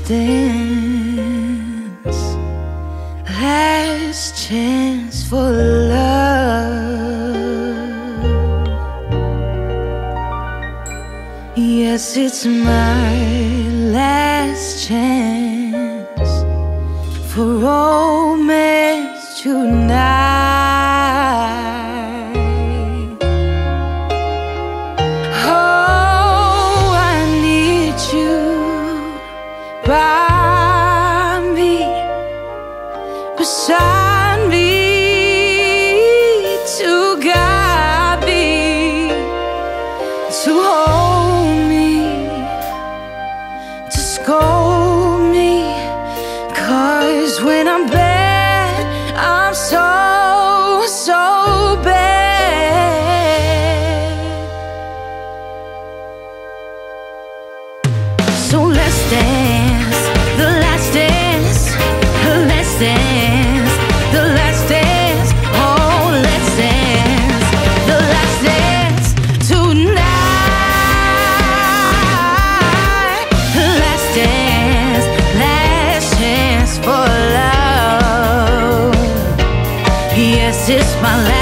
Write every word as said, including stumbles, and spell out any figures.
dance, last chance for love. Yes, it's my last chance for romance tonight. Oh, I need you by me, beside me, to guide me, to hold me, to scold me. 'Cause when I'm bad, I'm so, so bad. So let's dance, the last dance, the last dance, the last dance. Oh, let's dance, the last dance tonight. The last dance, last chance for love. Yes, it's my last